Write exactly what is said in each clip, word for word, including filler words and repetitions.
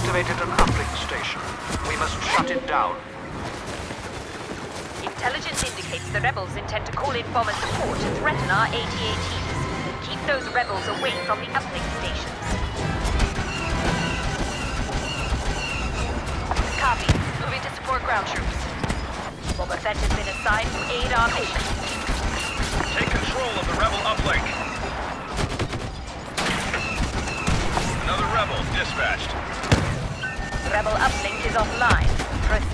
deactivated an uplink station. We must shut it down. Intelligence indicates the rebels intend to call in bomber support to threaten our A T A Ts. Keep those rebels away from the uplink stations. Copy. Moving to support ground troops. Boba Fett has been assigned to aid our mission. Take control of the rebel uplink. Another rebel dispatched. Rebel uplink is offline. Proceed.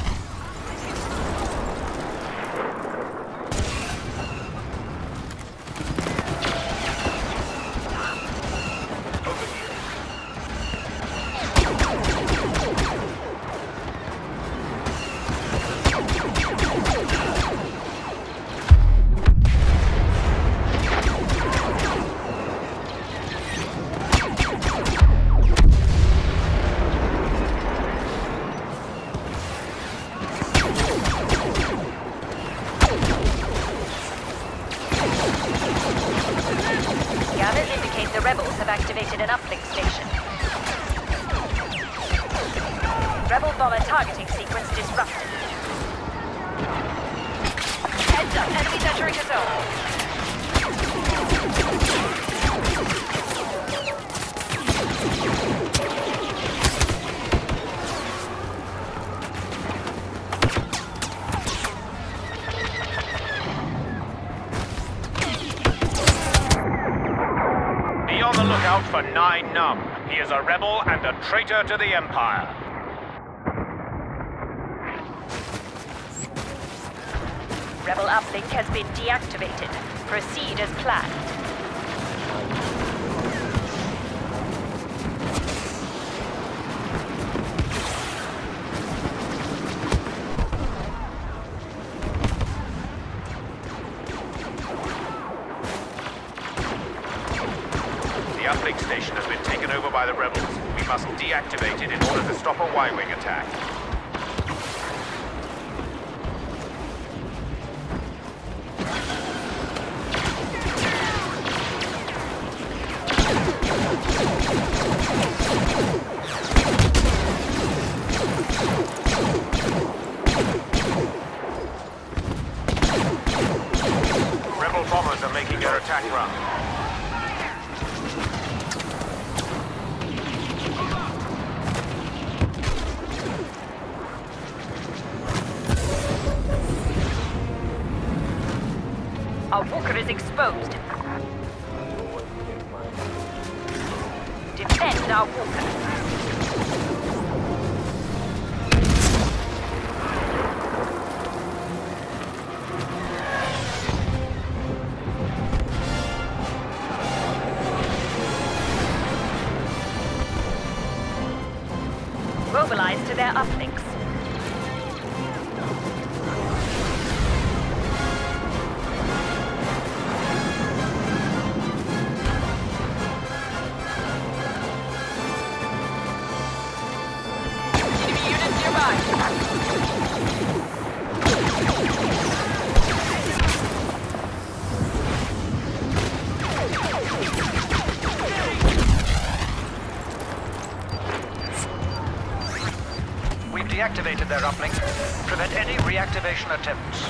The rebels have activated an uplink station. Rebel bomber targeting sequence disrupted. Heads up, enemies entering the zone. Look out for Nine Numb. He is a rebel and a traitor to the Empire. Rebel uplink has been deactivated. Proceed as planned. The uplink station has been taken over by the rebels. We must deactivate it in order to stop a Y-wing attack. Rebel bombers are making their attack run. Our walker is exposed. Defend our walker. Mobilize to their uplinks. We've deactivated their uplink. Prevent any reactivation attempts.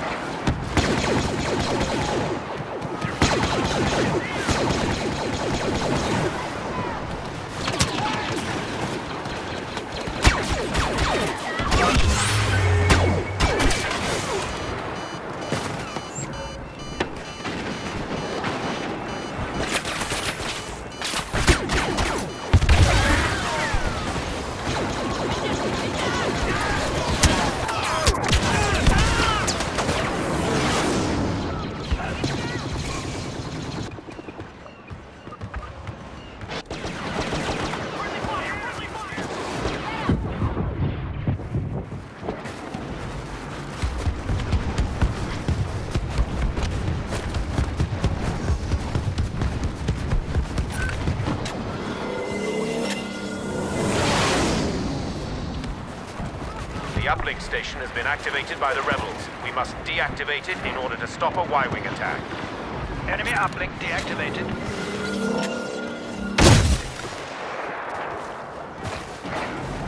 The uplink station has been activated by the rebels. We must deactivate it in order to stop a Y-wing attack. Enemy uplink deactivated.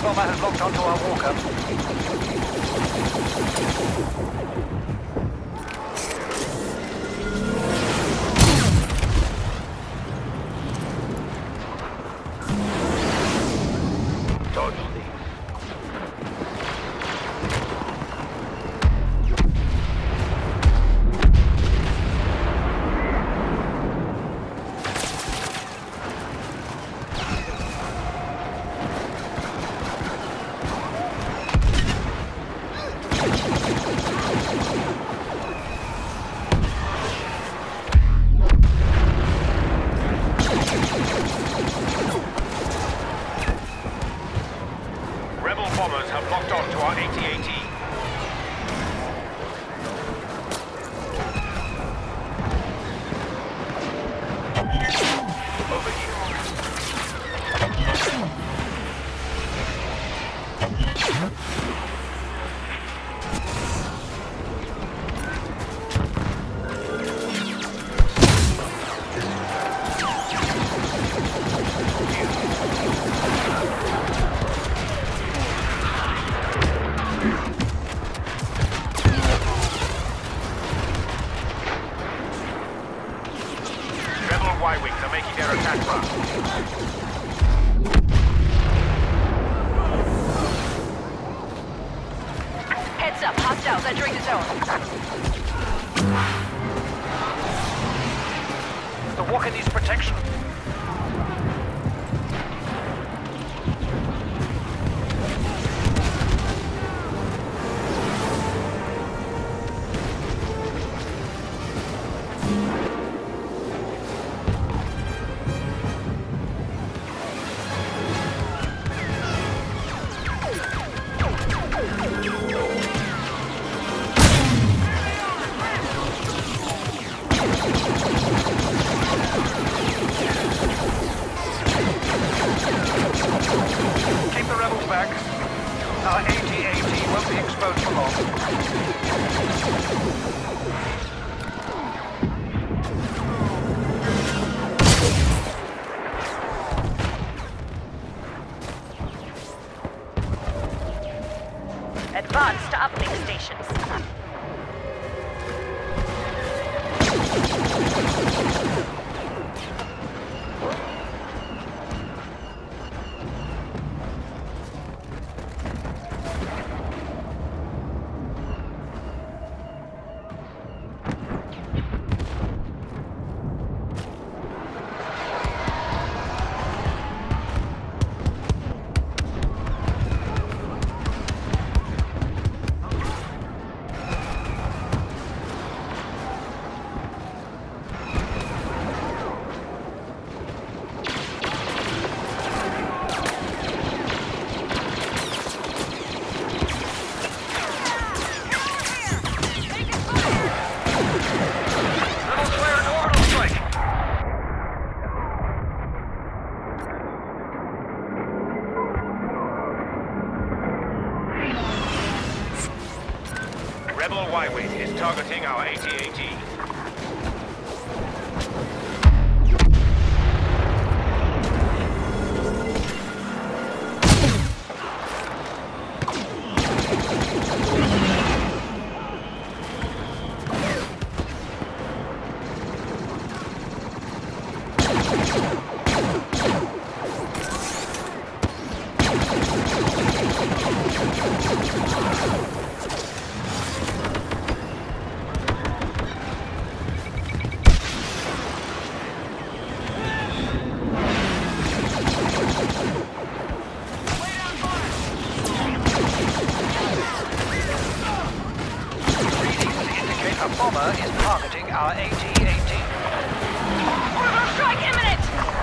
bomber has locked onto our walker. Dodge these. Bombers have locked on to our A T A T. Over here. Y-wings are making their attack run. Heads up, hostiles entering the zone. The walker needs protection. Our A T A T won't be exposed for long. Advance to uplink stations. Rebel Y-wing is targeting our A T A T. A bomber is targeting our A T A T. Orbital strike imminent!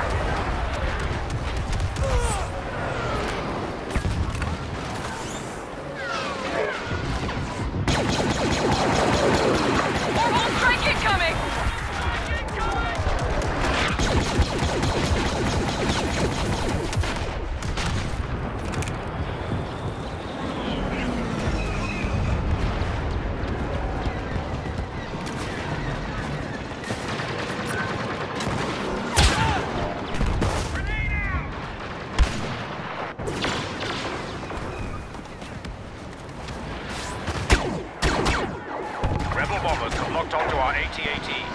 Orbital strike incoming! A T A T.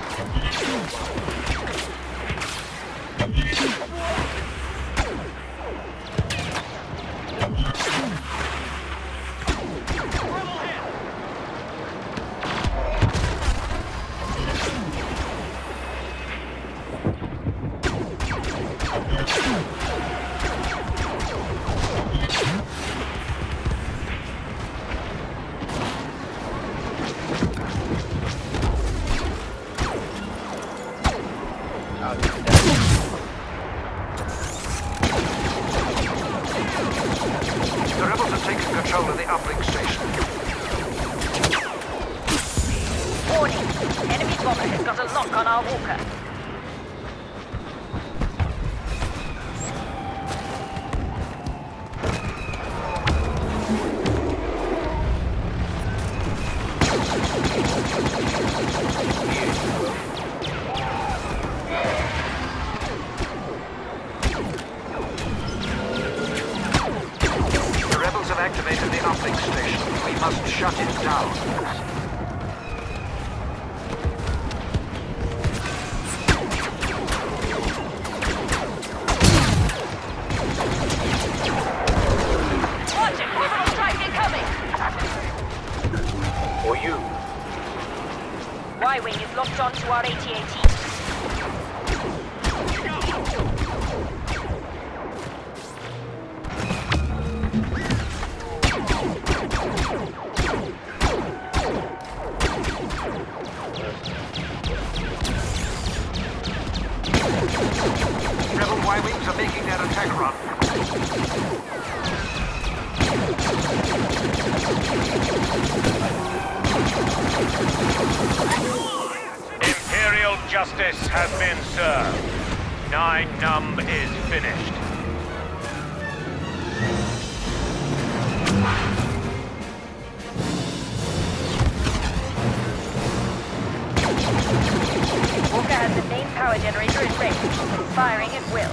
The rebels have taken control of the uplink station. Warning! Enemy bomber has got a lock on our walker. The rebels have activated the uplink station. We must shut it down. Or you. Y-Wing is locked onto our A T A Ts. Rebel Y-Wings are making their attack run. Imperial justice has been served. Nine Numb is finished. Walker has the main power generator in range, firing at will.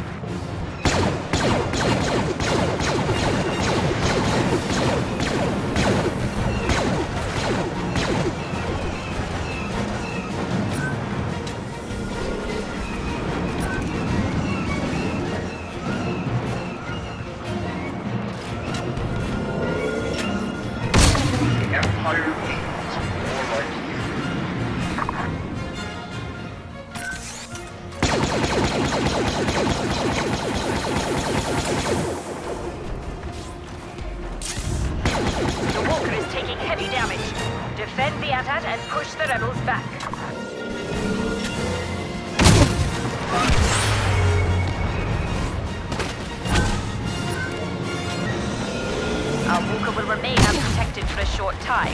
Empire needs more like you. The walker is taking heavy damage. Defend the A T A T and push the rebels back. Our walker will remain unprotected for a short time.